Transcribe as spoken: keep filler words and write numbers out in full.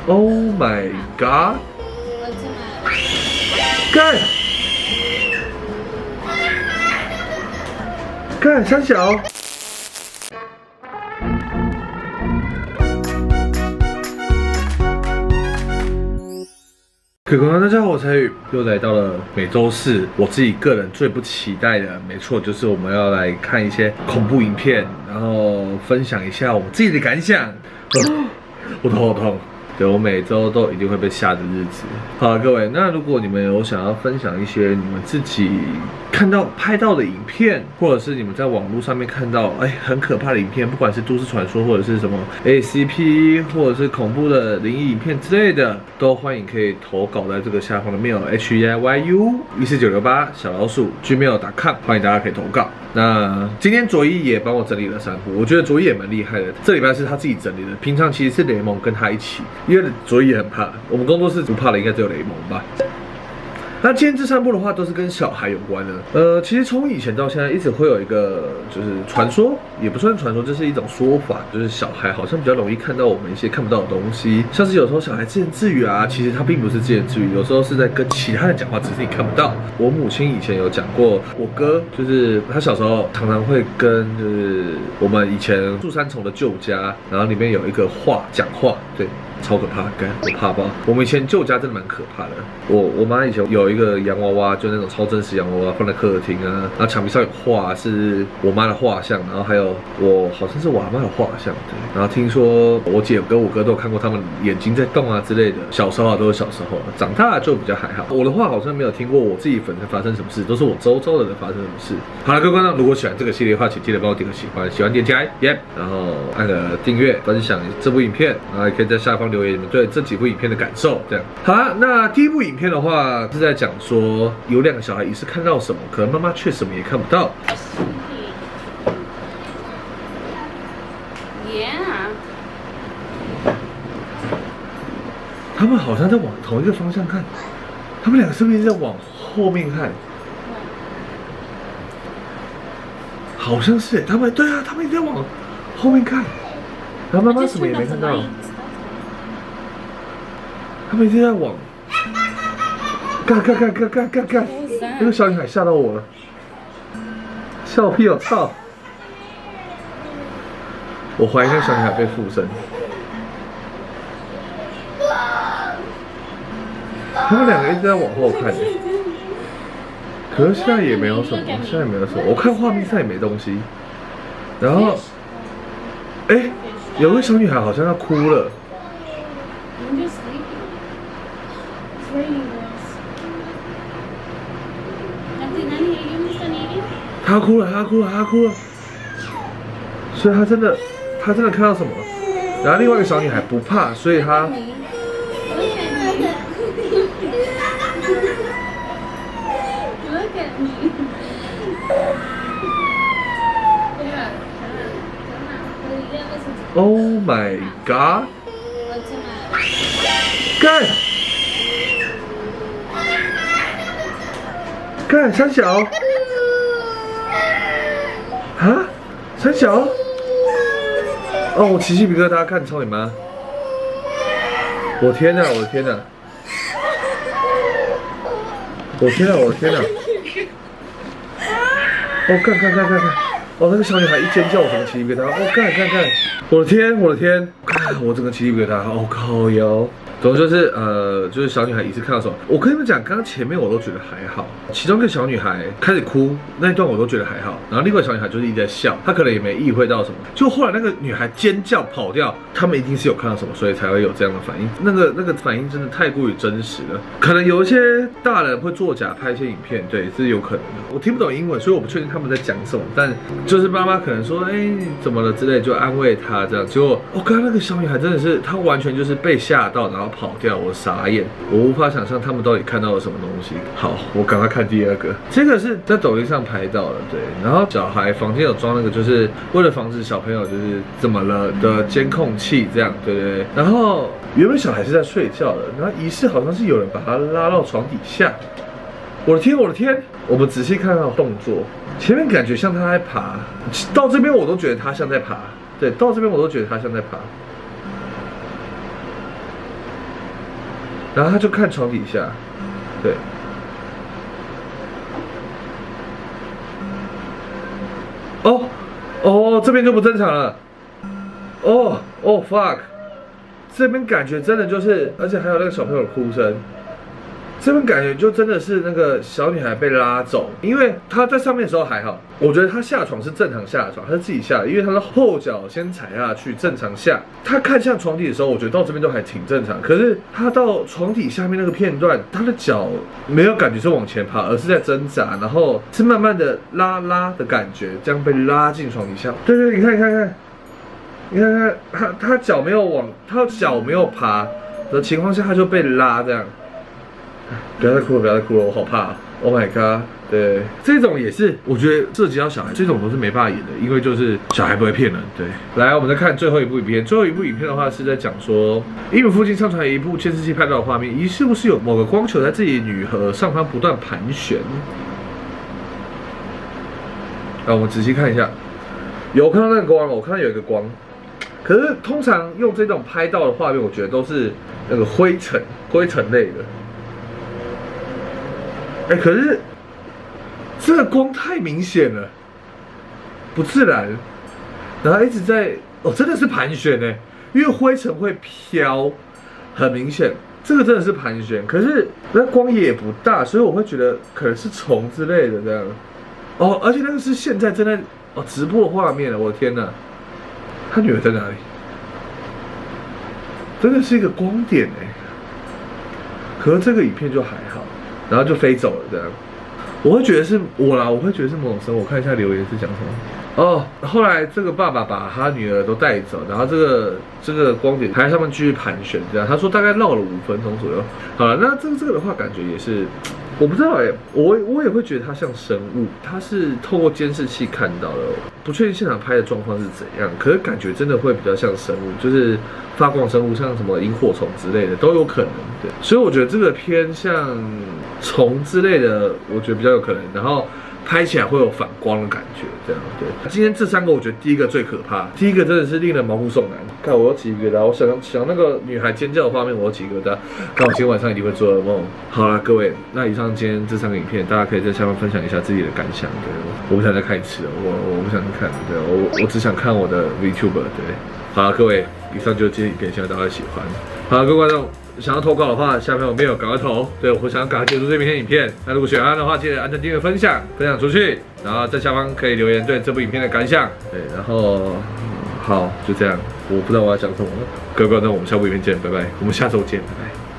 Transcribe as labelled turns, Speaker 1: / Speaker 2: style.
Speaker 1: Oh my god！ 干！干三小！各位观众，大家好，我是蔡宇，又来到了每周四，我自己个人最不期待的，没错，就是我们要来看一些恐怖影片，然后分享一下我自己的感想。呃、我头好痛。 对，我每周都一定会被吓的日子。好，各位，那如果你们有想要分享一些你们自己看到拍到的影片，或者是你们在网络上面看到哎很可怕的影片，不管是都市传说或者是什么 A C P， 或者是恐怖的灵异影片之类的，都欢迎可以投稿在这个下方的 mail h e i y u 一四九六八小老鼠 gmail dot com， 欢迎大家可以投稿。 那今天卓一也帮我整理了三部，我觉得卓一也蛮厉害的。这礼拜是他自己整理的，平常其实是雷蒙跟他一起，因为卓一也很怕。我们工作室不怕的应该只有雷蒙吧。那今天这三部的话都是跟小孩有关的。呃，其实从以前到现在一直会有一个就是传说，也不算传说，这是一种说法，就是小孩好像比较容易看到我们一些看不到的东西，像是有时候小孩自言自语啊，其实他并不是自言自语，有时候是在跟其他人讲话，只是你看不到。我母亲以前有讲过，我哥就是他小时候常常会跟就是我们以前住三重的旧家，然后里面有一个画讲话，对。 超可怕，干我怕爆！我们以前旧家真的蛮可怕的。我我妈以前有一个洋娃娃，就那种超真实洋娃娃，放在客厅啊，然后墙壁上有画，是我妈的画像，然后还有我好像是我阿妈的画像，对。然后听说我姐跟我哥都有看过他们眼睛在动啊之类的。小时候啊都是小时候，长大就比较还好。我的话好像没有听过我自己粉丝发生什么事，都是我周遭的人发生什么事。好了，各位观众，如果喜欢这个系列的话，请记得帮我点个喜欢，喜欢点起来，耶、yeah ！然后按个订阅，分享这部影片，然后也可以在下方 留言你们对这几部影片的感受，这样好啦。那第一部影片的话是在讲说有两个小孩疑似看到什么，可能妈妈却什么也看不到。Yeah. 他们好像在往同一个方向看，他们两个是不是在往后面看？好像是，他们对啊，他们也在往后面看，然后妈妈什么也没看到。 他们一直在往，干干干干干干干！那个小女孩吓到我了，笑屁我操！我怀疑那个小女孩被附身。他们两个一直在往后看，可是现在也没有什么，现在也没有什么。我看画面上也没东西。然后，哎、欸，有个小女孩好像要哭了。 他哭了，他哭了，他哭了，所以他真的，他真的看到什么？然后另外一个小女孩不怕，所以她，Oh my god！ 干！干三小！ 啊，三小！哦，我起鸡皮疙瘩，看操你妈！我天哪，我的天哪！我天哪，我的天哪！哦，看看看看看！哦，那个小女孩一尖叫，我整个起鸡皮疙瘩！哦，看看看！我的天，我的天！看我整个起鸡皮疙瘩！哦，靠腰！ 总之就是呃，就是小女孩疑似看到什么。我跟你们讲，刚刚前面我都觉得还好，其中一个小女孩开始哭那一段我都觉得还好，然后另外小女孩就是一直在笑，她可能也没意会到什么。就后来那个女孩尖叫跑掉，他们一定是有看到什么，所以才会有这样的反应。那个那个反应真的太过于真实了，可能有一些大人会作假拍一些影片，对，这是有可能的。我听不懂英文，所以我不确定他们在讲什么，但就是妈妈可能说，哎、欸，怎么了之类，就安慰她这样。结果我刚刚那个小女孩真的是，她完全就是被吓到，然后 跑掉，我傻眼，我无法想象他们到底看到了什么东西。好，我赶快看第二个，这个是在抖音上拍到的，对。然后小孩房间有装那个，就是为了防止小朋友就是怎么了的监控器，这样，对对对。然后原本小孩是在睡觉的，然后疑似好像是有人把他拉到床底下。我的天，我的天！我们仔细看到动作，前面感觉像他在爬，到这边我都觉得他像在爬，对，到这边我都觉得他像在爬。 然后他就看床底下，对。哦，哦，这边就不正常了。哦哦 fuck， 这边感觉真的就是，而且还有那个小朋友的哭声。这边感觉就真的是那个小女孩被拉走，因为她在上面的时候还好，我觉得她下床是正常下床，她是自己下的，因为她的后脚先踩下去正常下。她看向床底的时候，我觉得到这边都还挺正常，可是她到床底下面那个片段，她的脚没有感觉是往前爬，而是在挣扎，然后是慢慢的拉拉的感觉，这样被拉进床底下。对对，你看你看看，你看看她她脚没有往，她脚没有爬的情况下，她就被拉这样。不要再哭了，不要再哭了，我好怕 ！Oh my god！ 对，这种也是，我觉得涉及到小孩，这种都是没办法演的，因为就是小孩不会骗人。对，来，我们再看最后一部影片。最后一部影片的话是在讲说，伊姆附近上传一部监视器拍到的画面，疑似不是有某个光球在自己女盒上方不断盘旋。来，我们仔细看一下，有看到那个光，我看到有一个光。可是通常用这种拍到的画面，我觉得都是那个灰尘、灰尘类的。哎、欸，可是这个光太明显了，不自然，然后一直在哦，真的是盘旋哎，因为灰尘会飘，很明显，这个真的是盘旋。可是那光也不大，所以我会觉得可能是虫之类的这样。哦，而且那个是现在正在哦直播的画面了，我的天哪！他女儿在哪里？真的是一个光点哎，可是这个影片就还好。然后就飞走了，这样，我会觉得是我啦，我会觉得是某种生物。我看一下留言是讲什么。哦，后来这个爸爸把他女儿都带走，然后这个这个光点还在上面继续盘旋，这样。他说大概绕了五分钟左右。好了，那这个这个的话，感觉也是，我不知道哎、欸，我我也会觉得它像生物，它是透过监视器看到的，不确定现场拍的状况是怎样，可是感觉真的会比较像生物，就是发光生物，像什么萤火虫之类的都有可能。对，所以我觉得这个偏向虫之类的，我觉得比较有可能。然后拍起来会有反光的感觉，这样对。今天这三个，我觉得第一个最可怕，第一个真的是令人毛骨悚然。看我有起疙瘩，我想想那个女孩尖叫的画面，我有起疙瘩。看我今天晚上一定会做噩梦。好了，各位，那以上今天这三个影片，大家可以在下方分享一下自己的感想。对，我不想再看一次了，我我不想再看，对我我只想看我的 VTuber。对，好了，各位，以上就是今天影片，希望大家喜欢。好了，各位观众。想要投稿的话，下面有没有赶快投？对，我想要赶快结束这篇影片。那如果喜欢的话，记得按赞、订阅、分享，分享出去。然后在下方可以留言对这部影片的感想。对，然后好，就这样。我不知道我要讲什么了。各位观众，我们下部影片见，拜拜。我们下周见，拜拜。